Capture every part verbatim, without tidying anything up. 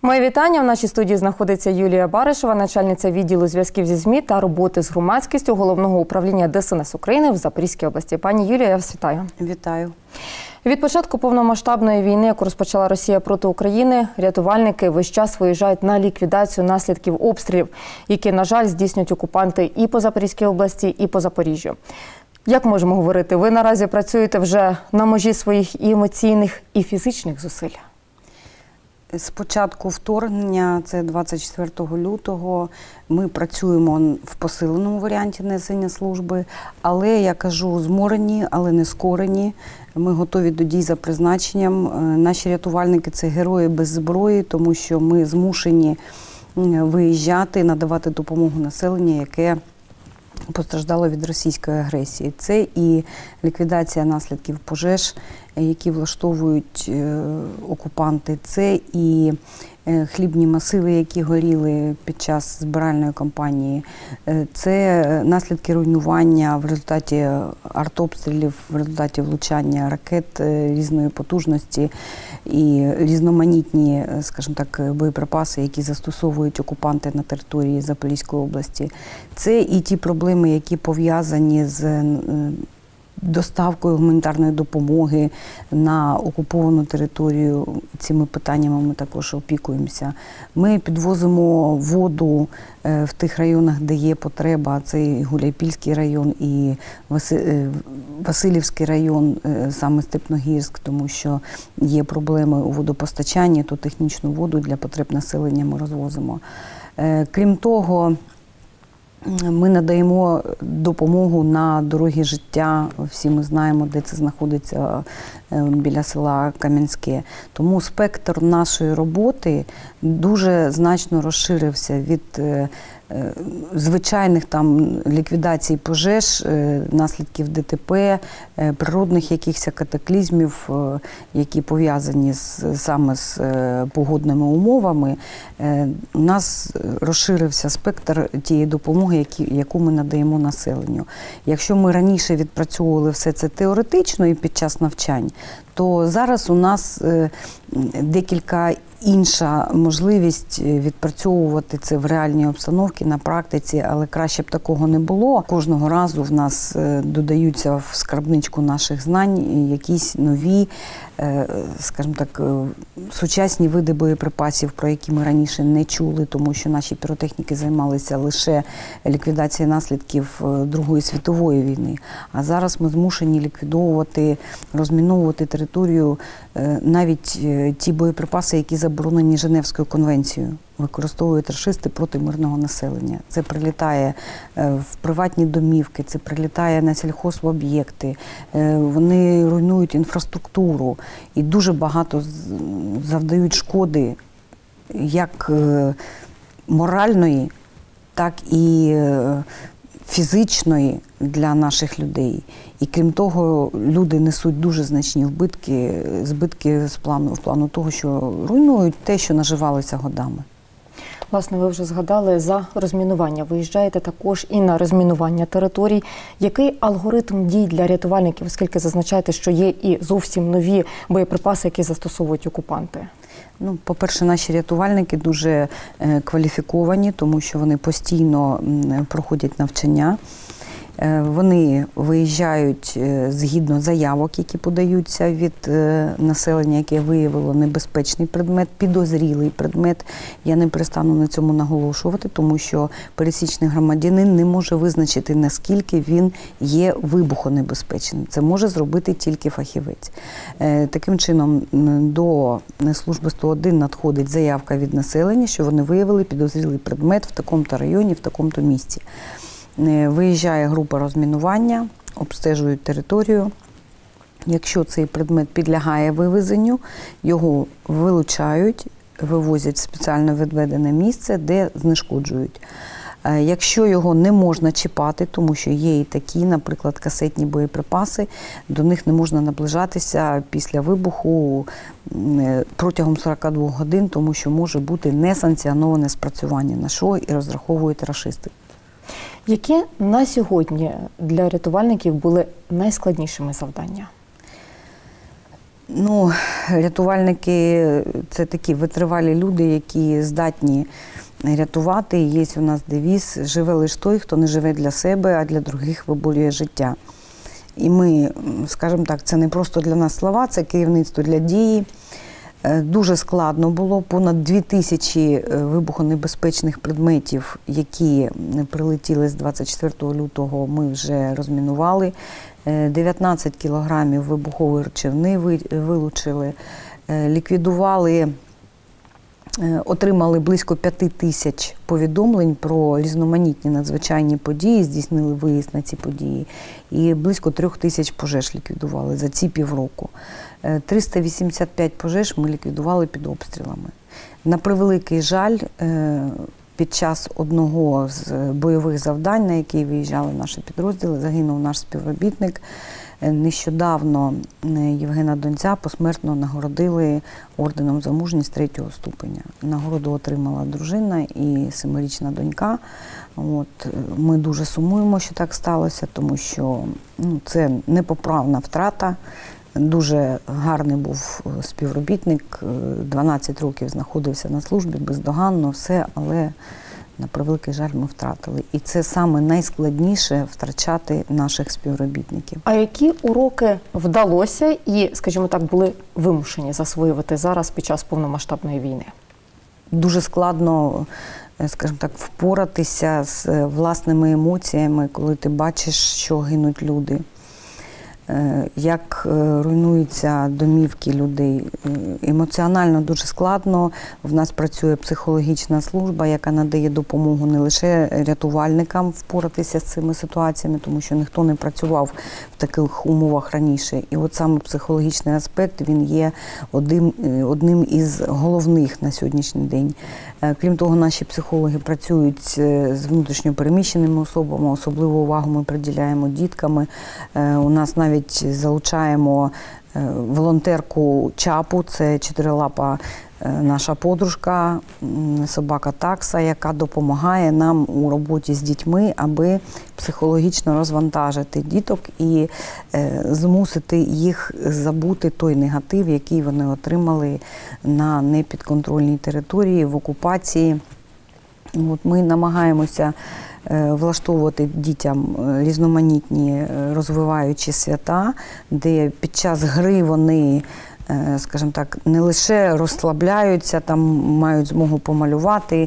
Моє вітання. В нашій студії знаходиться Юлія Баришева, начальниця відділу зв'язків зі ЗМІ та роботи з громадськістю Головного управління Де Се Не Ес України в Запорізькій області. Пані Юлія, я вас вітаю. Вітаю. Від початку повномасштабної війни, яку розпочала Росія проти України, рятувальники весь час виїжджають на ліквідацію наслідків обстрілів, які, на жаль, здійснюють окупанти і по Запорізькій області, і по Запоріжжю. Як можемо говорити, ви наразі працюєте вже на межі своїх і емоційних, і фізичних зусиль? З початку вторгнення, це двадцять четвертого лютого, ми працюємо в посиленому варіанті несення служби, але, я кажу, зморені, але не скорені. Ми готові до дій за призначенням. Наші рятувальники – це герої без зброї, тому що ми змушені виїжджати, надавати допомогу населенню, яке постраждало від російської агресії. Це і ліквідація наслідків пожеж, які влаштовують окупанти. Це і хлібні масиви, які горіли під час збиральної кампанії. Це наслідки руйнування в результаті артобстрілів, в результаті влучання ракет різної потужності і різноманітні, скажімо так, боєприпаси, які застосовують окупанти на території Запорізької області. Це і ті проблеми, які пов'язані з доставкою гуманітарної допомоги на окуповану територію. Цими питаннями ми також опікуємося. Ми підвозимо воду в тих районах, де є потреба. Це і Гуляйпільський район, і Василівський район, саме Степногірськ, тому що є проблеми у водопостачанні, то технічну воду для потреб населення ми розвозимо. Крім того, ми надаємо допомогу на дороги життя. Всі ми знаємо, де це знаходиться, біля села Кам'янське. Тому спектр нашої роботи дуже значно розширився від звичайних там ліквідацій пожеж, наслідків Де Те Пе, природних якихось катаклізмів, які пов'язані саме з погодними умовами. У нас розширився спектр тієї допомоги, які, яку ми надаємо населенню. Якщо ми раніше відпрацьовували все це теоретично і під час навчань, то зараз у нас декілька інша можливість відпрацьовувати це в реальній обстановці, на практиці, але краще б такого не було. Кожного разу в нас додаються в скарбничку наших знань якісь нові, скажімо так, сучасні види боєприпасів, про які ми раніше не чули, тому що наші піротехніки займалися лише ліквідацією наслідків Другої світової війни. А зараз ми змушені ліквідовувати, розміновувати територію, навіть ті боєприпаси, які заборонені Женевською конвенцією, використовують рашисти проти мирного населення. Це прилітає в приватні домівки, це прилітає на сільхозоб'єкти, вони руйнують інфраструктуру і дуже багато завдають шкоди як моральної, так і фізичної для наших людей. І крім того, люди несуть дуже значні збитки, збитки з плану, в плану того, що руйнують те, що наживалося годами. Власне, ви вже згадали за розмінування. Виїжджаєте також і на розмінування територій. Який алгоритм дій для рятувальників, оскільки зазначаєте, що є і зовсім нові боєприпаси, які застосовують окупанти? Ну, по-перше, наші рятувальники дуже кваліфіковані, тому що вони постійно проходять навчання. Вони виїжджають згідно заявок, які подаються від населення, яке виявило небезпечний предмет, підозрілий предмет. Я не перестану на цьому наголошувати, тому що пересічний громадянин не може визначити, наскільки він є вибухонебезпечним. Це може зробити тільки фахівець. Таким чином, до служби сто один надходить заявка від населення, що вони виявили підозрілий предмет в такому-то районі, в такому-то місці. Виїжджає група розмінування, обстежують територію. Якщо цей предмет підлягає вивезенню, його вилучають, вивозять в спеціально відведене місце, де знешкоджують. Якщо його не можна чіпати, тому що є і такі, наприклад, касетні боєприпаси, до них не можна наближатися після вибуху протягом сорока двох годин, тому що може бути несанкціоноване спрацювання, на що і розраховують рашисти. Які на сьогодні для рятувальників були найскладнішими завдання? Ну, рятувальники – це такі витривалі люди, які здатні рятувати. Є у нас девіз «Живе лише той, хто не живе для себе, а для других виборює життя». І ми, скажімо так, це не просто для нас слова, це керівництво для дії. Дуже складно було. Понад дві тисячі вибухонебезпечних предметів, які прилетіли з двадцять четвертого лютого, ми вже розмінували. дев'ятнадцять кілограмів вибухової речовини вилучили. Ліквідували, отримали близько п'яти тисяч повідомлень про різноманітні надзвичайні події, здійснили виїзд на ці події. І близько трьох тисяч пожеж ліквідували за ці півроку. триста вісімдесят п'ять пожеж ми ліквідували під обстрілами. На превеликий жаль, під час одного з бойових завдань, на які виїжджали наші підрозділи, загинув наш співробітник. Нещодавно Євгена Донця посмертно нагородили орденом за мужність третього ступеня. Нагороду отримала дружина і семирічна донька. От, ми дуже сумуємо, що так сталося, тому що ну, це непоправна втрата. Дуже гарний був співробітник, дванадцять років знаходився на службі, бездоганно все, але на превеликий жаль ми втратили. І це саме найскладніше – втрачати наших співробітників. А які уроки вдалося і, скажімо так, були вимушені засвоювати зараз під час повномасштабної війни? Дуже складно, скажімо так, впоратися з власними емоціями, коли ти бачиш, що гинуть люди. Як руйнуються домівки людей. Емоціонально дуже складно. В нас працює психологічна служба, яка надає допомогу не лише рятувальникам впоратися з цими ситуаціями, тому що ніхто не працював в таких умовах раніше. І от саме психологічний аспект, він є одним, одним із головних на сьогоднішній день. Крім того, наші психологи працюють з внутрішньо переміщеними особами, особливу увагу ми приділяємо дітками. У нас навіть залучаємо волонтерку Чапу, це чотирилапа наша подружка, собака Такса, яка допомагає нам у роботі з дітьми, аби психологічно розвантажити діток і змусити їх забути той негатив, який вони отримали на непідконтрольній території, в окупації. От ми намагаємося влаштовувати дітям різноманітні розвиваючі свята, де під час гри вони, скажімо так, не лише розслабляються, там мають змогу помалювати,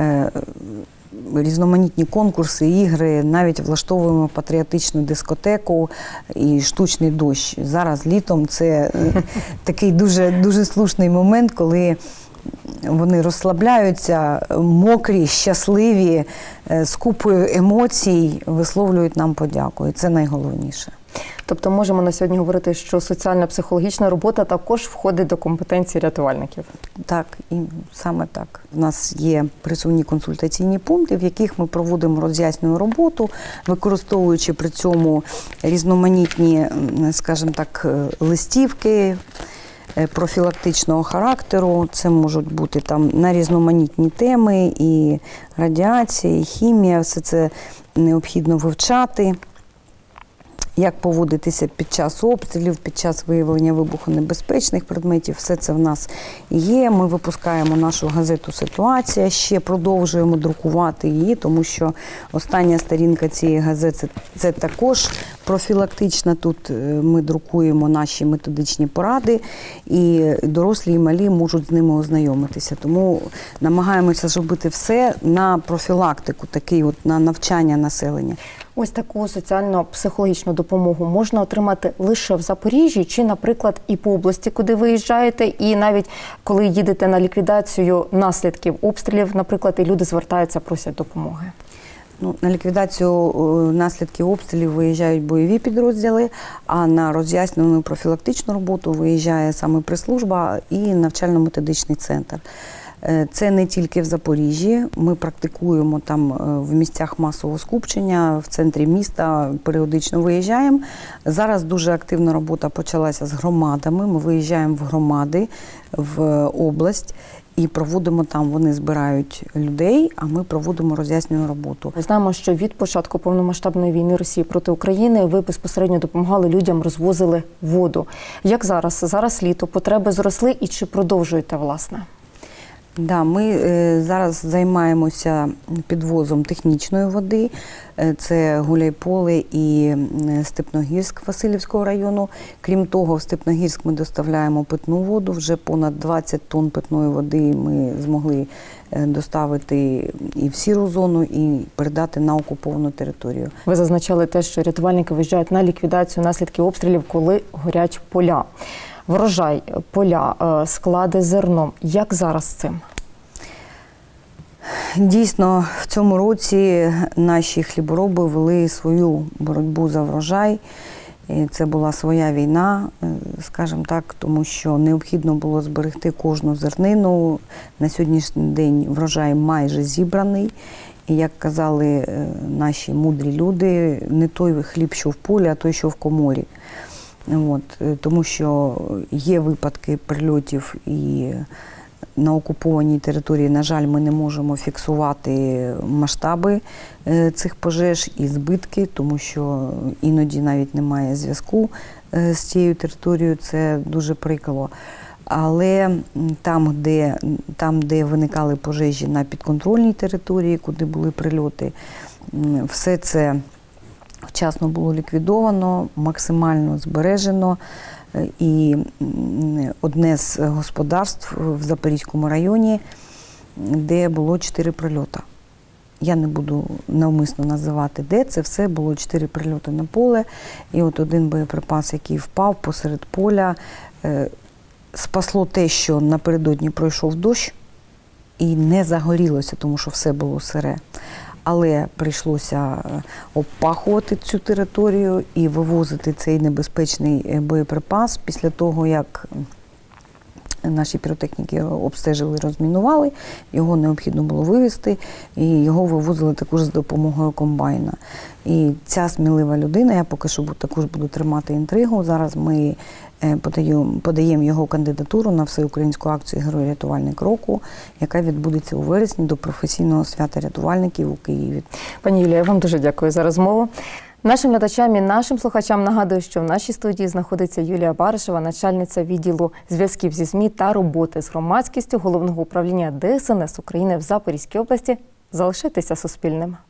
різноманітні конкурси, ігри, навіть влаштовуємо патріотичну дискотеку і штучний дощ. Зараз літом це такий дуже, дуже слушний момент, коли вони розслабляються, мокрі, щасливі, з купою емоцій висловлюють нам подяку. І це найголовніше. Тобто можемо на сьогодні говорити, що соціально-психологічна робота також входить до компетенції рятувальників? Так, і саме так. У нас є присутні консультаційні пункти, в яких ми проводимо роз'яснювальну роботу, використовуючи при цьому різноманітні, скажімо так, листівки профілактичного характеру. Це можуть бути там на різноманітні теми, і радіація, і хімія, все це необхідно вивчати. Як поводитися під час обстрілів, під час виявлення вибухонебезпечних предметів, все це в нас є. Ми випускаємо нашу газету «Ситуація», ще продовжуємо друкувати її, тому що остання сторінка цієї газети – це також профілактична. Тут ми друкуємо наші методичні поради, і дорослі і малі можуть з ними ознайомитися. Тому намагаємося зробити все на профілактику, такий от на навчання населення. Ось таку соціально-психологічну допомогу можна отримати лише в Запоріжжі чи, наприклад, і по області, куди виїжджаєте, і навіть коли їдете на ліквідацію наслідків обстрілів, наприклад, і люди звертаються, просять допомоги? Ну, на ліквідацію наслідків обстрілів виїжджають бойові підрозділи, а на роз'яснювальну профілактичну роботу виїжджає саме прес-служба і навчально-методичний центр. Це не тільки в Запоріжжі. Ми практикуємо там в місцях масового скупчення, в центрі міста періодично виїжджаємо. Зараз дуже активна робота почалася з громадами. Ми виїжджаємо в громади, в область і проводимо там, вони збирають людей, а ми проводимо роз'яснювальну роботу. Ми знаємо, що від початку повномасштабної війни Росії проти України ви безпосередньо допомагали людям, розвозили воду. Як зараз? Зараз літо, потреби зросли і чи продовжуєте, власне? Да, ми е, зараз займаємося підвозом технічної води. Е, це Гуляйполе і Степногірськ Василівського району. Крім того, в Степногірськ ми доставляємо питну воду. Вже понад двадцять тонн питної води ми змогли доставити і в сіру зону, і передати на окуповану територію. Ви зазначали те, що рятувальники виїжджають на ліквідацію наслідків обстрілів, коли горять поля. Врожай, поля, склади зерном. Як зараз з цим? Дійсно, в цьому році наші хлібороби вели свою боротьбу за врожай. Це була своя війна, скажімо так, тому що необхідно було зберегти кожну зернину. На сьогоднішній день врожай майже зібраний. І, як казали наші мудрі люди, не той хліб, що в полі, а той, що в коморі. От, тому що є випадки прильотів і на окупованій території, на жаль, ми не можемо фіксувати масштаби цих пожеж і збитки, тому що іноді навіть немає зв'язку з цією територією, це дуже прикро. Але там, де, там, де виникали пожежі на підконтрольній території, куди були прильоти, все це вчасно було ліквідовано, максимально збережено. І одне з господарств в Запорізькому районі, де було чотири прильоти. Я не буду навмисно називати, де це, все було чотири прильоти на поле. І от один боєприпас, який впав посеред поля, спасло те, що напередодні пройшов дощ і не загорілося, тому що все було сире. Але прийшлося обпахувати цю територію і вивозити цей небезпечний боєприпас після того, як наші піротехніки обстежили, розмінували, його необхідно було вивезти, і його вивозили також з допомогою комбайна. І ця смілива людина, я поки що також буду тримати інтригу, зараз ми подаємо, подаємо його кандидатуру на всеукраїнську акцію «Герой-рятувальник року», яка відбудеться у вересні до професійного свята рятувальників у Києві. Пані Юлія, я вам дуже дякую за розмову. Нашим глядачам і нашим слухачам нагадую, що в нашій студії знаходиться Юлія Баришева, начальниця відділу зв'язків зі ЗМІ та роботи з громадськістю Головного управління Де Ес Ен Ес України в Запорізькій області. Залишайтеся Суспільним.